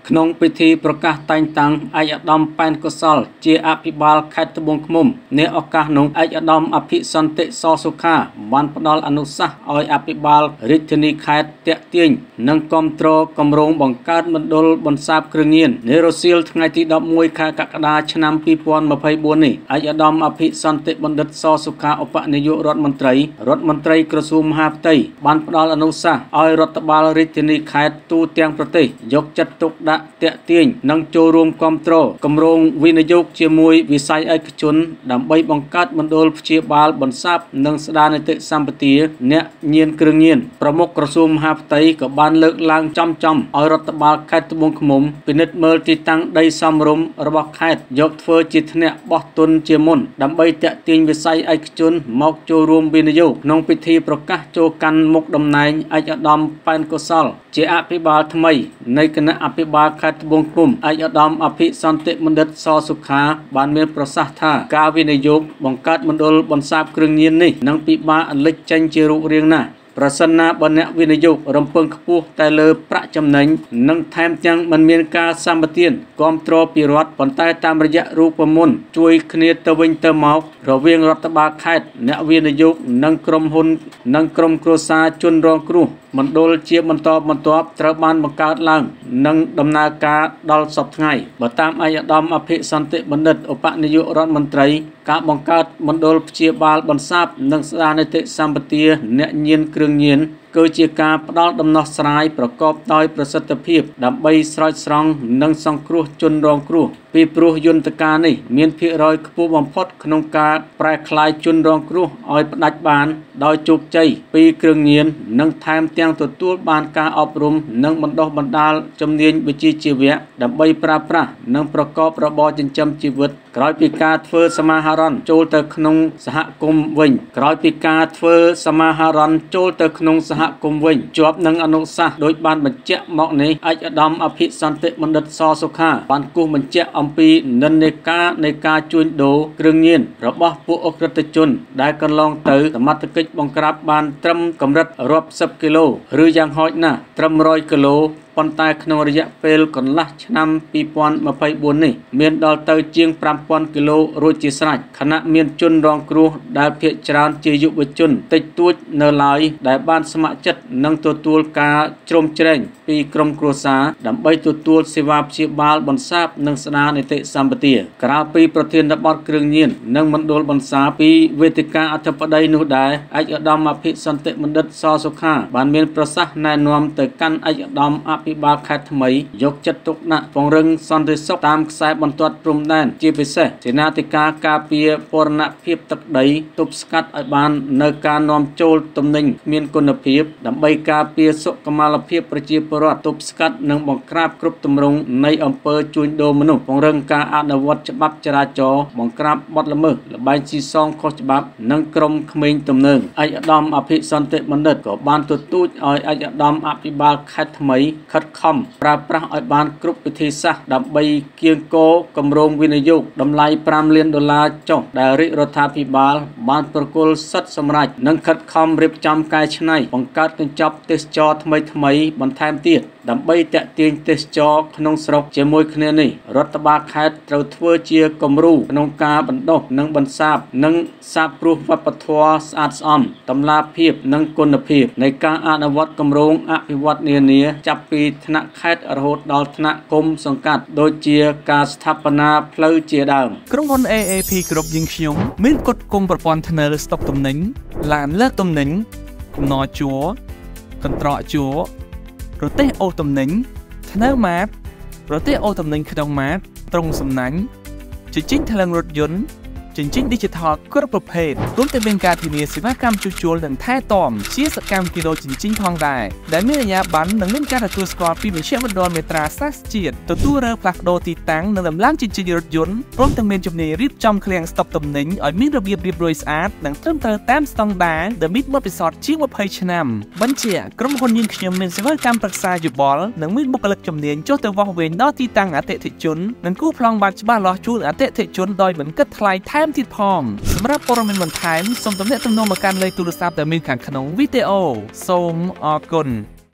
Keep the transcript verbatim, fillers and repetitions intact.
ក្នុងពិធីប្រកាសតែងតាំងឯកឧត្តមប៉ែនកុសលជាអភិបាលខេត្តត្បូងឃ្មុំនៅឱកាសនោះឯកឧត្តមអភិសន្តិសសុខាបានផ្ដល់អនុសាសន៍ឲ្យអភិបាលរាជធានីខេត្តតាក់ទាញនិងគាំទ្រគម្រោងបង្កើតមណ្ឌលបន្សាបគ្រឿងញៀននៅរសៀលថ្ងៃទីដប់មួយខែកក្កដាឆ្នាំពីរពាន់ម្ភៃបួននេះឯកឧត្តមអភិសន្តិបណ្ឌិតសសុខាឧបនាយករដ្ឋមន្ត្រីរដ្ឋមន្ត្រីក្រសួងមហាផ្ទៃបានផ្ដល់អនុសាសន៍ឲ្យរដ្ឋបាលរាជធានីខេត្តទូទាំងប្រទេសយកចិត្តទុកដាក់តាក់ទាញនិងចូលរួមគាំទ្រគម្រោងវិនិយោគជាមួយវិស័យឯកជនដើម្បីបង្កើតមណ្ឌលព្យាបាលបន្សាបនិងស្ដារនីតិសម្បទាអ្នកញៀនគ្រឿងញៀនប្រមុខក្រសួងមហាផ្ទៃក៏បានលើកឡើងចំចំឲ្យរដ្ឋបាលខេត្តត្បូងឃ្មុំពិនិត្យមើលទីតាំងដីសមរម្យរបស់ខេត្តយកធ្វើជាថ្នាក់បោះទុនជាមុនដើម្បីតាក់ទាញវិស័យឯកជនមកចូលរួមវិនិយោគក្នុងពិធីប្រកាសចូលកាន់មុខតំណែងឯកឧត្តមប៉ែនកុសលជាអភិបាលថ្មីនៃគណៈអភិបាលខេត្តត្បូងឃ្មុំឯកឧត្តមអភិសន្តិបណ្ឌិតសសុខាបានមានប្រសាសន៍ថាការវិនិយោគបង្កើតមណ្ឌលបន្សាបគ្រឿងញៀននេះនឹងពិបាកលេចចេញជារូបរាងណាស់ប្រសិនណាបើអ្នកវិនិយោគរំពឹងខ្ពស់តែលើប្រាក់ចំណេញនិងថែមទាំងមិនមានការសម្បទានគាំទ្រពីរដ្ឋប៉ុន្តែតាមរយៈរូបមន្តជួយគ្នាទៅវិញទៅមករវាងរដ្ឋបាលខេត្តអ្នកវិនិយោគនិងក្រុមហ៊ុននិងក្រុមគ្រួសារជនរងគ្រោះមណ្ឌលជាបន្តបន្ទាប់ត្រូវបានបង្កើតឡើងនិងដំណើរការដល់សប្តាហ៍ថ្ងៃបើតាមឯកឧត្តមអភិសន្តិបណ្ឌិតឧបនាយករដ្ឋមន្ត្រីការបង្កើតមណ្ឌលព្យាបាលបន្សាបនិងស្ដារនីតិសម្បទាអ្នកញៀនគ្រឿងញៀនគឺជាការផ្ដល់ដំណោះស្រាយប្រកបដោយប្រសិទ្ធភាពដើម្បីស្រោចស្រង់និងសង្គ្រោះជនរងគ្រោះពីព្រោះយន្តការនេះមានភាគរយខ្ពស់បំផុតក្នុងការប្រែក្លាយជនរងគ្រោះឲ្យផ្ដាច់បានដោយជោគជ័យពីគ្រឿងញៀននិងថែមទាំងទទួលបានការអប់រំនិងបណ្ដុះបណ្ដាលជំនាញវិជ្ជាជីវៈដើម្បីប្រើប្រាស់និងប្រកបរបរចិញ្ចឹមជីវិតក្រោយពីការធ្វើសមាហរណចូលទៅក្នុងសហគមន៍វិញក្រោយពីការធ្វើសមាហរណចូលទៅក្នុងសហគមន៍វិញជាប់នឹងអនុសាសន៍ដោយបានបញ្ជាក់មកនេះឯកឧត្តមអភិសន្តិបណ្ឌិតសសុខាបានគូសបញ្ជាក់អំពីនិន្នាការនៃការជួញដូរគ្រឿងញៀនរបស់ពួកអក្រិតជនដែលកន្លងទៅសមត្ថកិច្ចបង្ក្រាបបានត្រឹមកម្រិតរាប់សិបគីឡូឬយ៉ាងហោចណាស់ត្រឹមរយគីឡូប៉ុន្តែក្នុងរយៈពេលកន្លះឆ្នាំពីរពាន់ម្ភៃបួននេះមានដល់ទៅជាងប្រាំពាន់គីឡូរួចជាស្រេចខណៈមានជនរងគ្រោះដែលភាគច្រើនជាយុវជនតិចតួចនៅឡើយដែលបានស្ម័គ្រចិត្តនិងទទួលការជ្រោមជ្រែងពីក្រុមគ្រួសារដើម្បីទទួលសេវាព្យាបាលបន្សាបនិងស្ដារនីតិសម្បទាក្រៅពីប្រធានបទគ្រឿងញៀននិងមណ្ឌលបន្សាបពីវេទិកាអធិបតីនោះដែរឯកឧត្តមអភិសន្តិបណ្ឌិតសសុខាបានមានប្រសាសន៍ណែនាំទៅកាន់ឯកឧត្តមអភិបាលខេត្តថ្មីយកចិត្តទុកដាក់ពង្រឹងសន្តិសុខតាមខ្សែបន្ទាត់ព្រំដែនជាពិសេសសេនាធិការការពារបូរណភាពទឹកដីទប់ស្កាត់ឲ្យបាននៅការនាំចូលទំនិញមានគុណភាពដើម្បីការពារសុខុមាលភាពប្រជាពលរដ្ឋទប់ស្កាត់និងបង្ក្រាបគ្រប់ទម្រង់នៃអំពើជួញដូរមនុស្សពង្រឹងការអនុវត្តច្បាប់ចរាចរណ៍បង្ក្រាបបទល្មើសល្បែងស៊ីសងខុសច្បាប់និងក្រុមក្មេងទំនើងឯកឧត្តមអភិសន្តិបណ្ឌិតក៏បានទទូចឲ្យឯកឧត្តមអភិបាលខេត្តថ្មីខិតខំប្រើប្រាស់ឲ្យបានគ្រប់វិធីសាស្ត្រដើម្បីគៀងគរគម្រោងវិនិយោគតម្លៃប្រាំលានដុល្លារចុះដែលរាជរដ្ឋាភិបាលបានប្រគល់សិទ្ធិសម្រេចនិងខិតខំរៀបចំកែច្នៃបង្កើតកញ្ចប់ទេសចរថ្មីថ្មីបន្ថែមទៀតដើម្បីតាក់ទាញទេសចរក្នុងស្រុកជាមួយគ្នានេះរដ្ឋបាលខេត្តត្រូវធ្វើជាគំរូក្នុងការបណ្ដុះនិងបន្សាបនិងសាបព្រោះវប្បធម៌ស្អាតស្អំតម្លាភាពនិងគុណភាពនៃការអនុវត្តគម្រោងអភិវឌ្ឍនានាចាប់ពីថ្នាក់ខេត្តរហូតដល់ថ្នាក់ឃុំសង្កាត់ដូចជាការស្ថាបនាផ្លូវជាដើមក្រុមហ៊ុន เอ เอ พี គ្រប់យើងខ្ញុំមានគុតគុំប្រព័ន្ធធ្នើរស្តុកទំនិញឡានលើកទំនិញគំនរជួរកន្ត្រកជួរប្រទេសអូទំនិញធ្នើរម៉ាតប្រទេសអូទំនិញក្នុងម៉ាតត្រង់សំណាញ់ជញ្ជីងថ្លើងរថយន្តជញ្ជីង Digital គ្រប់ប្រភេទរួមទាំងមានការធានាសេវាកម្មជួសជុលនិងថែទាំជាសកម្មគីឡូជញ្ជីងផងដែរដែលមានអាជ្ញាប័ណ្ណនិងមានការទទួលស្គាល់ពីមជ្ឈមណ្ឌលមេត្រាសាស្ត្រជាតិទទួលរើផ្លាស់ប្ដូរទីតាំងនិងដំឡើងជញ្ជីងរថយន្តព្រមទាំងមានជំនាញរៀបចំឃ្លាំងស្តុកទំនិញឲ្យមានរបៀបរៀបរយស្អាតនិងត្រឹមត្រូវតាមស្តង់ដារដែលមានបទពិសោធន៍ជាងម្ភៃឆ្នាំបញ្ជាក្រុមហ៊ុនយើងខ្ញុំមានសេវាកម្មប្រឹក្សាយោបល់និងមានបុគ្គលិកជំនាញចុះទៅវាស់វែងដល់ទីតាំងអតិថិជននិងគូប្លង់បានច្បាស់លាស់ជូនអតិថិជនដោយមិនគិតថ្លៃថែមទៀតផងសម្រាប់ព័ត៌មានបន្ថែមសូមទំនាក់ទំនងមកកាន់លេខទូរស័ព្ទដែលមានខាងក្នុងវីដេអូសូមអរគុណ